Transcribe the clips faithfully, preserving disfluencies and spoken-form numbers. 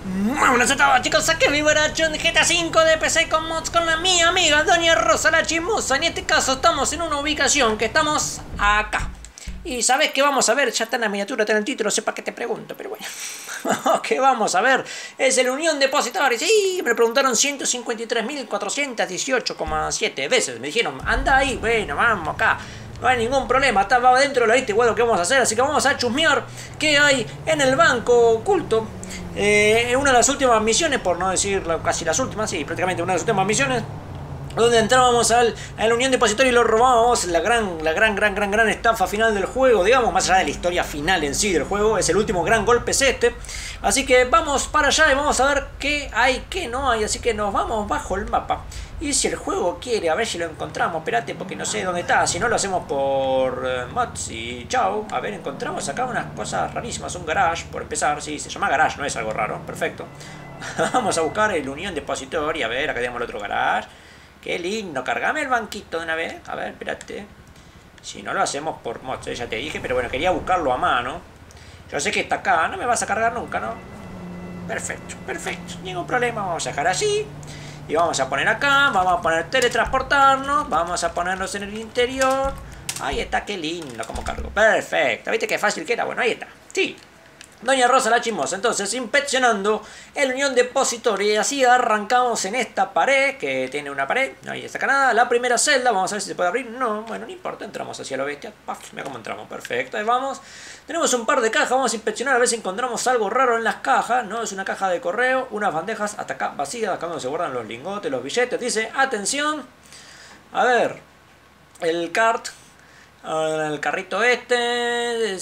Muy buenas a todos, chicos, aquí mi Barachón de G T A cinco de P C con mods con la mi amiga Doña Rosa la Chismosa. En este caso estamos en una ubicación que estamos acá. Y sabes que vamos a ver, ya está en la miniatura, está en el título, sepa que te pregunto, pero bueno. ¿Qué vamos a ver? Es el Unión Depositarios. Sí, me preguntaron ciento cincuenta y tres mil cuatrocientos dieciocho coma siete veces. Me dijeron, anda ahí, bueno, vamos acá. No hay ningún problema, estaba dentro de la lista igual lo que vamos a hacer, así que vamos a chusmear qué hay en el banco oculto. Eh, en una de las últimas misiones, por no decir casi las últimas, sí, prácticamente una de las últimas misiones, donde entrábamos al, a la Unión Depositoria y lo robábamos, la gran, la gran, gran, gran, gran estafa final del juego, digamos, más allá de la historia final en sí del juego, es el último gran golpe es este. Así que vamos para allá y vamos a ver qué hay, qué no hay, así que nos vamos bajo el mapa. Y si el juego quiere, a ver si lo encontramos, espérate porque no sé dónde está, si no lo hacemos por uh, mods y chao. A ver, encontramos acá unas cosas rarísimas, un garage, por empezar, sí, se llama garage, no es algo raro, perfecto. Vamos a buscar el Unión Depository, a ver, acá tenemos el otro garage. Qué lindo, cargame el banquito de una vez, a ver, espérate. Si no lo hacemos por mods, ya te dije, pero bueno, quería buscarlo a mano. Yo sé que está acá, no me vas a cargar nunca, ¿no? Perfecto, perfecto, ningún problema, vamos a dejar así. Y vamos a poner acá, vamos a poner teletransportarnos, vamos a ponernos en el interior. Ahí está, qué lindo como cargo. Perfecto, ¿viste qué fácil que era? Bueno, ahí está. Sí. Doña Rosa la Chismosa, entonces inspeccionando el Unión Depository y así arrancamos en esta pared, que tiene una pared, no hay destaca nada, la primera celda, vamos a ver si se puede abrir, no, bueno, no importa, entramos hacia lo bestia, paf, mira cómo entramos, perfecto, ahí vamos, tenemos un par de cajas, vamos a inspeccionar a ver si encontramos algo raro en las cajas, no, es una caja de correo, unas bandejas hasta acá vacías, acá donde se guardan los lingotes, los billetes, dice, atención, a ver, el cart, el carrito este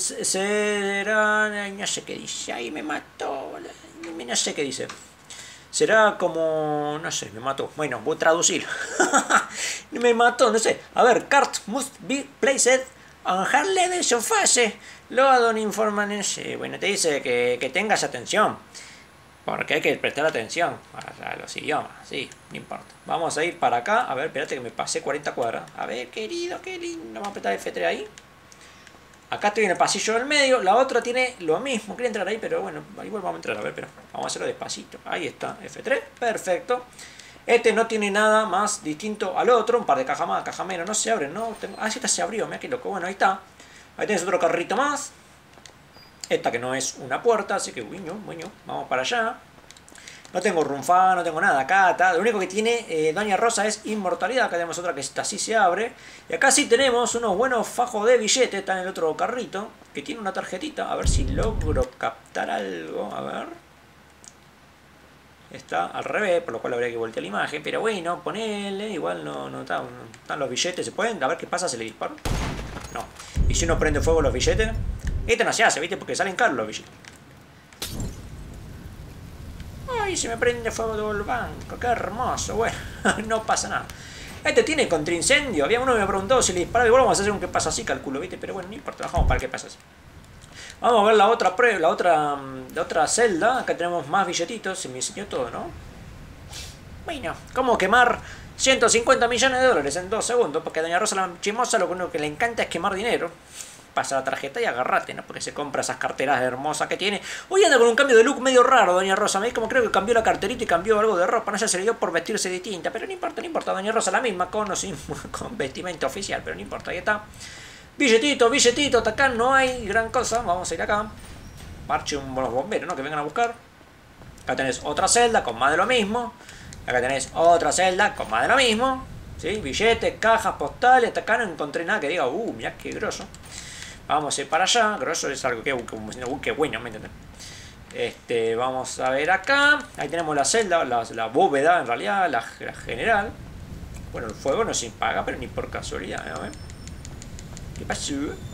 será, no sé qué dice, ahí me mató, no sé qué dice, será como, no sé, me mató, bueno, voy a traducir, me mató, no sé, a ver, cart must be placed on hard leather surface, load on information, bueno, te dice que, que tengas atención, porque hay que prestar atención a los idiomas, sí, no importa. Vamos a ir para acá, a ver, espérate que me pasé cuarenta cuadras. A ver, querido, qué lindo, vamos a apretar F tres ahí. Acá estoy en el pasillo del medio, la otra tiene lo mismo, quería entrar ahí, pero bueno, igual vamos a entrar, a ver, pero vamos a hacerlo despacito. Ahí está, F tres, perfecto. Este no tiene nada más distinto al otro, un par de cajas más, caja menos, no se abren, ¿no? Ah, sí, esta se abrió, mira qué loco, bueno, ahí está. Ahí tienes otro carrito más. Esta que no es una puerta, así que bueno, bueno, vamos para allá. No tengo runfa, no tengo nada acá, está. Lo único que tiene eh, Doña Rosa es inmortalidad. Acá tenemos otra que esta sí se abre. Y acá sí tenemos unos buenos fajos de billetes. Está en el otro carrito, que tiene una tarjetita. A ver si logro captar algo. A ver. Está al revés, por lo cual habría que voltear la imagen. Pero bueno, ponele. Igual no, no, está, no están los billetes. ¿Se pueden? A ver qué pasa, se le dispara. No. ¿Y si uno prende fuego los billetes? Esto no se hace, ¿viste? Porque salen caros los billetes. Ay, se me prende fuego todo el banco. Qué hermoso. Bueno, no pasa nada. Este tiene contraincendio. Había uno que me preguntó si le disparaba. Igual vamos a hacer un que pasa así, calculo, ¿viste? Pero bueno, no importa. Bajamos para qué pasa así. Vamos a ver la otra prueba, la otra, la otra celda. Acá tenemos más billetitos. Se me enseñó todo, ¿no? Bueno, ¿cómo quemar ciento cincuenta millones de dólares en dos segundos? Porque a Doña Rosa la Chismosa lo único que le encanta es quemar dinero. Pasa la tarjeta y agarrate, ¿no? Porque se compra esas carteras hermosas que tiene. Hoy anda con un cambio de look medio raro, Doña Rosa. Me como creo que cambió la carterita y cambió algo de ropa. No sé, se le dio por vestirse distinta. Pero no importa, no importa. Doña Rosa la misma, con o sin con vestimenta oficial. Pero no importa, ahí está. Billetito, billetito. Acá no hay gran cosa. Vamos a ir acá. Marche un buenos bomberos, ¿no? Que vengan a buscar. Acá tenés otra celda con más de lo mismo. Acá tenés otra celda con más de lo mismo. ¿Sí? Billetes, cajas, postales. Hasta acá no encontré nada que diga, uh, mirá qué grosso. Vamos a ir para allá, grosso es algo que, que, que bueno, ¿me entienden? Este, vamos a ver acá, ahí tenemos la celda, la, la bóveda en realidad, la, la general. Bueno, el fuego no se apaga, pero ni por casualidad, ¿eh? A ver. ¿Qué pasó?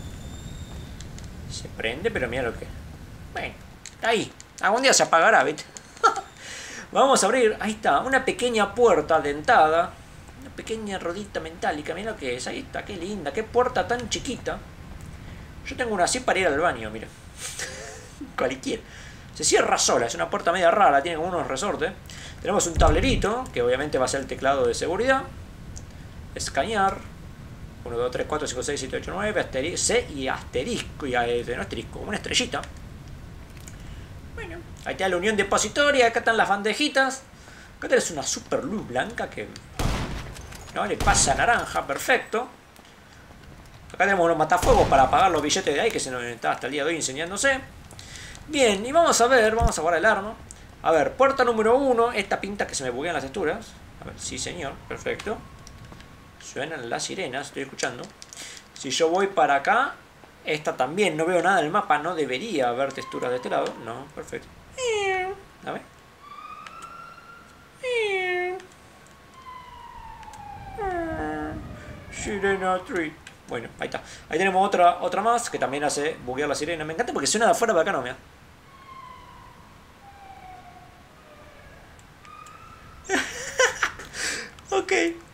Se prende, pero mira lo que... Bueno, ahí, algún día se apagará, ¿viste? Vamos a abrir, ahí está, una pequeña puerta dentada, una pequeña rodita metálica, mira lo que es, ahí está, qué linda, qué puerta tan chiquita. Yo tengo una así para ir al baño, mira. Cualquiera. Se cierra sola, es una puerta media rara, tiene como unos resortes. Tenemos un tablerito, que obviamente va a ser el teclado de seguridad. Escanear. uno, dos, tres, cuatro, cinco, seis, siete, ocho, nueve. C y asterisco. Y no asterisco, una estrellita. Bueno, ahí está la unión depositoria, acá están las bandejitas. Acá tenés una super luz blanca que no le pasa naranja, perfecto. Acá tenemos unos matafuegos para apagar los billetes de ahí, que se nos está hasta el día de hoy enseñándose. Bien, y vamos a ver, vamos a guardar el arma. A ver, puerta número uno, esta pinta que se me buguean las texturas. A ver, sí señor, perfecto. Suenan las sirenas, estoy escuchando. Si yo voy para acá, esta también, no veo nada en el mapa, no debería haber texturas de este lado. No, perfecto. A ver. Sirena Treat. Bueno, ahí está. Ahí tenemos otra, otra más que también hace buguear la sirena. Me encanta porque suena de afuera, de acá no, mira. Ok.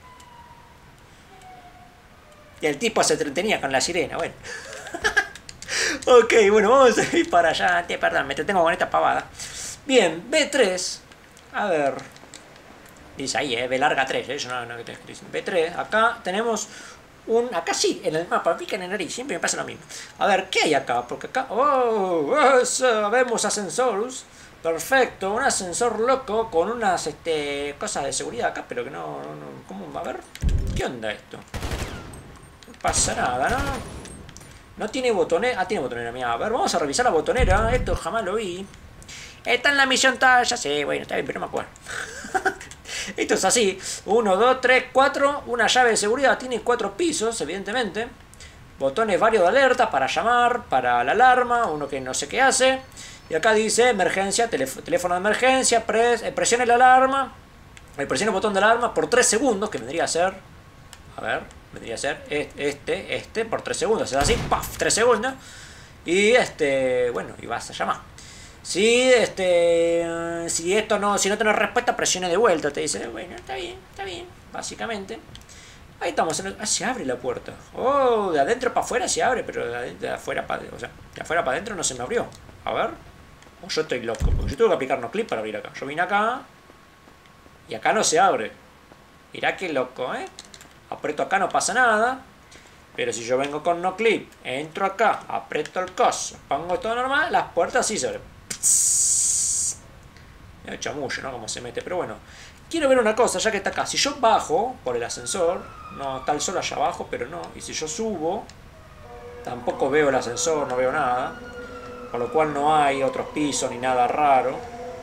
Y el tipo se entretenía con la sirena, bueno. Ok, bueno, vamos a ir para allá. Perdón, me entretengo con esta pavada. Bien, B tres. A ver. Dice ahí, eh, B larga tres, eh. Yo no, no, que B tres. Acá tenemos un... Acá sí, en el mapa, pica en el nariz. Siempre me pasa lo mismo. A ver, ¿qué hay acá? Porque acá... Oh, eso, vemos ascensores. Perfecto, un ascensor loco con unas este, cosas de seguridad acá, pero que no, no, no... ¿Cómo? A ver, ¿qué onda esto? No pasa nada, ¿no? No tiene botonera. Ah, tiene botonera, mira. A ver, vamos a revisar la botonera. Esto jamás lo vi. Está en la misión tal, ya sé, bueno, está bien, pero no me acuerdo. Esto es así. uno, dos, tres, cuatro. Una llave de seguridad. Tiene cuatro pisos, evidentemente. Botones varios de alerta para llamar, para la alarma. Uno que no sé qué hace. Y acá dice emergencia, teléfono de emergencia. Pres, eh, presione la alarma. Eh, presione el botón de alarma por tres segundos, que vendría a ser... A ver, vendría a ser este, este, por tres segundos. Es así, ¡paf! tres segundos. Y este, bueno, y vas a llamar. Si este si esto no, si no tenés respuesta, presione de vuelta, te dice, bueno, está bien, está bien, básicamente. Ahí estamos, en el, ah, se abre la puerta. Oh, de adentro para afuera se abre, pero de, de afuera para, o sea, de afuera para adentro no se me abrió. A ver. O yo estoy loco, porque yo tengo que aplicar no clip para abrir acá. Yo vine acá y acá no se abre. Mirá qué loco, ¿eh? Aprieto acá, no pasa nada. Pero si yo vengo con no clip, entro acá, aprieto el coso, pongo todo normal, las puertas sí se abren. Me da chamullo, ¿no? Como se mete, pero bueno. Quiero ver una cosa, ya que está acá. Si yo bajo por el ascensor, no, está el sol allá abajo, pero no. Y si yo subo, tampoco veo el ascensor, no veo nada. Con lo cual no hay otros pisos ni nada raro.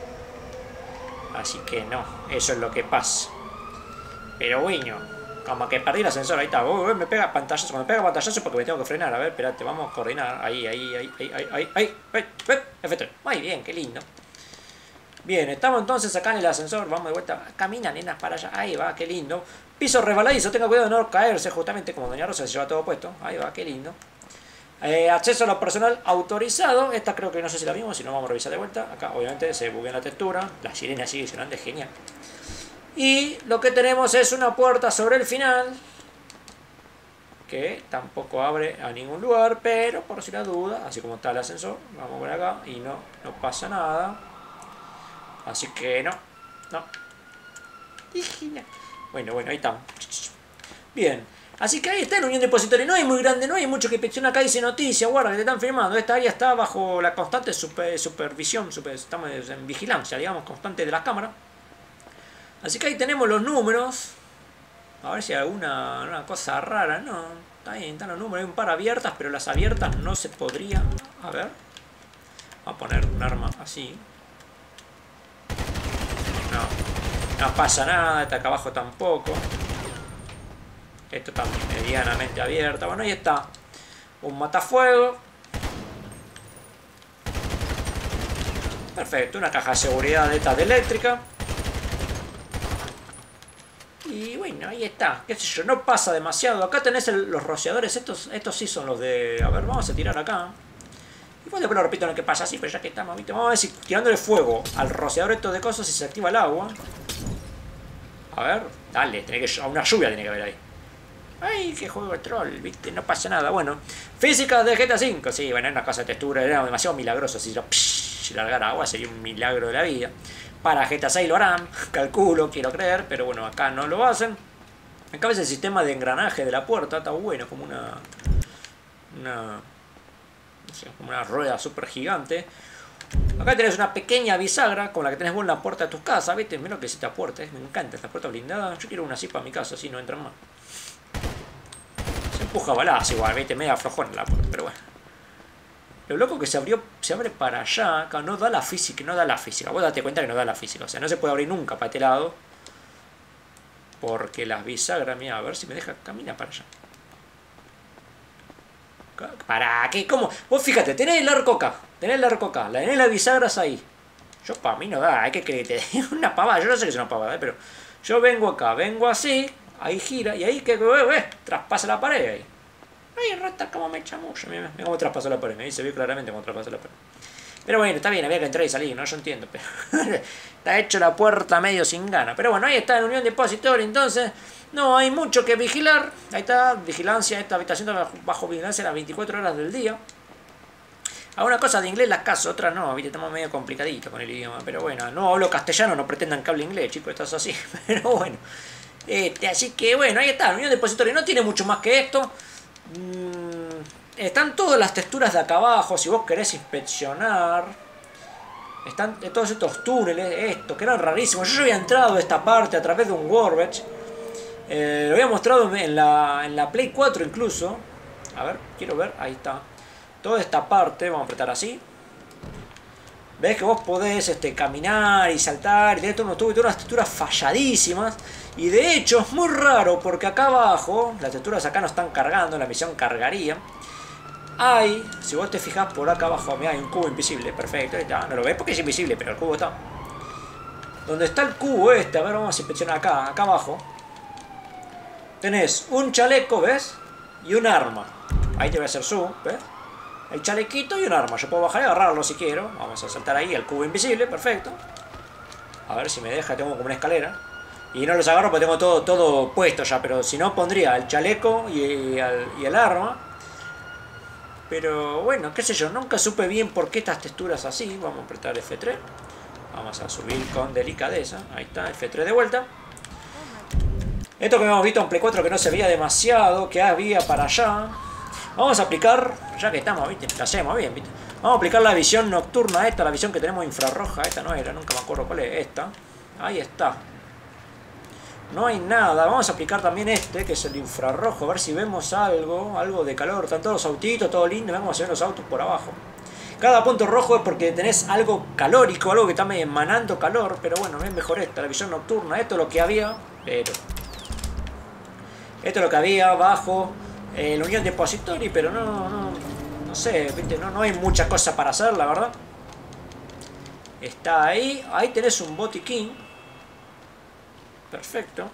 Así que no, eso es lo que pasa. Pero bueno. Como que perdí el ascensor, ahí está. Uh, me pega pantallazo. Cuando me pega pantallazo porque me tengo que frenar. A ver, espérate, vamos a coordinar. Ahí, ahí, ahí, ahí, ahí, ahí, ahí, ahí, ahí. F tres. Muy bien, qué lindo. Bien, estamos entonces acá en el ascensor. Vamos de vuelta. Camina, nenas, para allá. Ahí va, qué lindo. Piso resbaladizo. Tenga cuidado de no caerse, justamente como Doña Rosa se lleva todo puesto. Ahí va, qué lindo. Eh, acceso a lo personal autorizado. Esta creo que no sé si la vimos. Si no, vamos a revisar de vuelta. Acá, obviamente, se buguea la textura. La sirena sigue sonando, es genial. Y lo que tenemos es una puerta sobre el final, que tampoco abre a ningún lugar, pero por si la duda, así como está el ascensor, vamos por acá y no, no pasa nada. Así que no, no. Bueno, bueno, ahí estamos. Bien, así que ahí está la unión depositoria. No es muy grande, no hay mucho que inspeccionar. Acá dice noticia, guarda que te están firmando. Esta área está bajo la constante super, supervisión, super, estamos en vigilancia, digamos, constante de las cámaras. Así que ahí tenemos los números. A ver si hay alguna una cosa rara. No, está bien, están los números. Hay un par abiertas, pero las abiertas no se podría... A ver. Vamos a poner un arma así. No, no pasa nada. Esta acá abajo tampoco. Esto está medianamente abierta. Bueno, ahí está. Un matafuego. Perfecto, una caja de seguridad de estas de eléctrica. Y bueno, ahí está, qué sé yo, no pasa demasiado. Acá tenés el, los rociadores, estos, estos sí son los de... A ver, vamos a tirar acá. Igual después lo repito en lo que pasa así, pero ya que estamos, ¿viste? Vamos a ver si tirándole fuego al rociador estos de cosas si se activa el agua. A ver, dale, tiene que, una lluvia tiene que haber ahí. Ay, qué juego de troll, ¿viste? No pasa nada, bueno. Físicas de G T A cinco, sí, bueno, es una cosa de textura, era demasiado milagroso. Si yo psh, largara agua sería un milagro de la vida. Para G T A seis lo harán, calculo, quiero creer, pero bueno, acá no lo hacen. Acá ves el sistema de engranaje de la puerta, está bueno, como una... Una... No sé, como una rueda súper gigante. Acá tenés una pequeña bisagra con la que tenés vos en la puerta de tus casas, ¿viste? Menos que es esta puerta, ¿eh? Me encanta esta puerta blindada. Yo quiero una así para mi casa, así no entran más. Se empuja balazo igual, ¿viste? Media flojona la puerta, pero bueno. Lo loco que se abrió, se abre para allá, acá no da la física, no da la física. Vos date cuenta que no da la física, o sea, no se puede abrir nunca para este lado. Porque las bisagras, mira, a ver si me deja caminar para allá. ¿Para qué? ¿Cómo? Vos fíjate, tenés el arco acá, tenés el arco acá, tenés las bisagras ahí. Yo para mí no da, hay que creerte. Es una pavada, yo no sé que es una pavada, ¿eh? Pero yo vengo acá, vengo así, ahí gira, y ahí que eh, eh, traspasa la pared ahí. Ay, rata, como me chamulla, mira, mira cómo traspasó la pared, me dice, ve claramente cómo traspasó la pared. Pero bueno, está bien, había que entrar y salir, ¿no? Yo entiendo, pero está hecho la puerta medio sin gana. Pero bueno, ahí está en Unión Depository, entonces no hay mucho que vigilar. Ahí está, vigilancia, esta habitación está bajo vigilancia las veinticuatro horas del día. Alguna cosa de inglés las caso, otras no, viste, estamos medio complicaditos con el idioma. Pero bueno, no hablo castellano, no pretendan que hable inglés, chicos, esto es así. Pero bueno, este, así que bueno, ahí está, Unión Depository no tiene mucho más que esto. Mm, están todas las texturas de acá abajo, si vos querés inspeccionar. Están todos estos túneles, esto, que eran rarísimos. Yo ya había entrado a esta parte a través de un Warbench. Eh, lo había mostrado en la, en la Play cuatro incluso. A ver, quiero ver, ahí está. Toda esta parte, vamos a apretar así. Ves que vos podés este, caminar y saltar y tenés todos unos unas texturas falladísimas. Y de hecho es muy raro porque acá abajo, las texturas acá no están cargando, la misión cargaría. Hay, si vos te fijas por acá abajo, mira, hay un cubo invisible, perfecto, ahí está. No lo ves porque es invisible, pero el cubo está. Donde está el cubo este, a ver, vamos a inspeccionar acá, acá abajo. Tenés un chaleco, ¿ves? Y un arma. Ahí te voy a hacer zoom, ¿ves? El chalequito y un arma. Yo puedo bajar y agarrarlo si quiero. Vamos a saltar ahí el cubo invisible, perfecto. A ver si me deja, tengo como una escalera. Y no los agarro porque tengo todo, todo puesto ya, pero si no pondría el chaleco y el, y el arma. Pero bueno, qué sé yo, nunca supe bien por qué estas texturas así. Vamos a apretar F tres. Vamos a subir con delicadeza. Ahí está, F tres de vuelta. Esto que hemos visto en Play cuatro que no se veía demasiado, que había para allá. Vamos a aplicar, ya que estamos, ¿viste? Lo hacemos bien, ¿viste? Vamos a aplicar la visión nocturna esta, la visión que tenemos infrarroja. Esta no era, nunca me acuerdo cuál es. Esta. Ahí está. No hay nada. Vamos a aplicar también este, que es el infrarrojo. A ver si vemos algo, algo de calor. Están todos los autitos, todo lindo. Vamos a ver los autos por abajo. Cada punto rojo es porque tenés algo calórico, algo que está emanando calor. Pero bueno, es mejor esta, la visión nocturna. Esto es lo que había, pero... Esto es lo que había bajo eh, la Unión Depository, pero no, no, no sé, ¿viste? No, no hay mucha cosa para hacer, la verdad. Está ahí, ahí tenés un botiquín. Perfecto.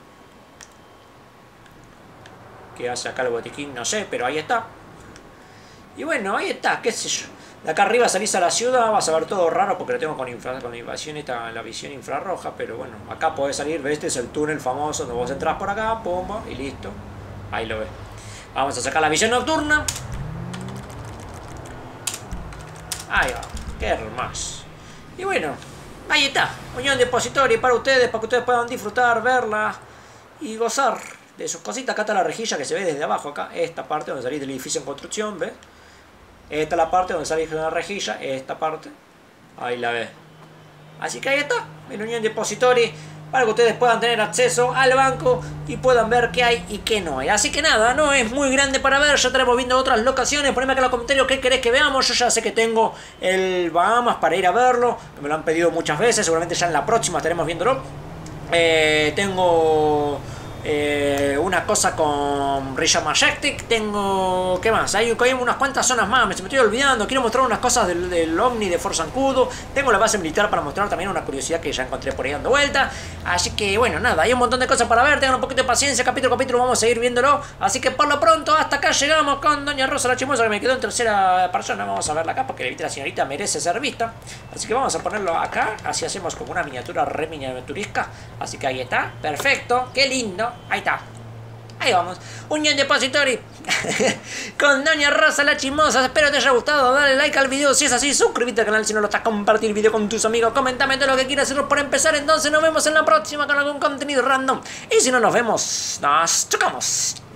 ¿Qué hace acá el botiquín? No sé, pero ahí está. Y bueno, ahí está, qué sé yo. De acá arriba salís a la ciudad, vas a ver todo raro porque lo tengo con, infra, con la, visión esta, la visión infrarroja. Pero bueno, acá podés salir, ves, este es el túnel famoso donde vos entrás por acá, pumba, y listo. Ahí lo ves. Vamos a sacar la visión nocturna. Ahí va, qué hermoso. Y bueno, ahí está, Unión Depository para ustedes, para que ustedes puedan disfrutar, verla y gozar de sus cositas. Acá está la rejilla que se ve desde abajo, acá, esta parte donde salís del edificio en construcción, ¿ves? Esta es la parte donde salís de una rejilla, esta parte, ahí la ves. Así que ahí está, en Unión Depository, para que ustedes puedan tener acceso al banco y puedan ver qué hay y qué no hay. Así que nada, no es muy grande para ver, ya estaremos viendo otras locaciones. Poneme acá en los comentarios qué querés que veamos. Yo ya sé que tengo el Bahamas para ir a verlo, me lo han pedido muchas veces, seguramente ya en la próxima estaremos viéndolo. Eh, tengo... Eh, una cosa con Risha Majestic. Tengo... ¿Qué más? Hay, hay unas cuantas zonas más. Me, me estoy olvidando. Quiero mostrar unas cosas del, del Omni de Force Zancudo. Tengo la base militar para mostrar también una curiosidad que ya encontré por ahí dando vuelta. Así que bueno, nada. Hay un montón de cosas para ver. Tengan un poquito de paciencia. Capítulo a capítulo vamos a seguir viéndolo. Así que por lo pronto hasta acá llegamos con Doña Rosa la Chismosa, que me quedó en tercera persona. Vamos a verla acá porque la señorita merece ser vista. Así que vamos a ponerlo acá. Así hacemos como una miniatura re miniaturesca. Así que ahí está. Perfecto. Qué lindo. Ahí está. Ahí vamos, Unión Depository con Doña Rosa la Chismosa. Espero te haya gustado, dale like al video si es así, suscríbete al canal si no lo estás, compartir el video con tus amigos, comentame todo lo que quieras hacerlo por empezar. Entonces nos vemos en la próxima con algún contenido random. Y si no nos vemos, nos chocamos.